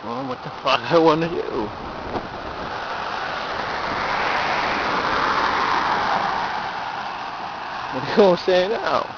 Well, what the fuck I want to do? What are you gonna say now?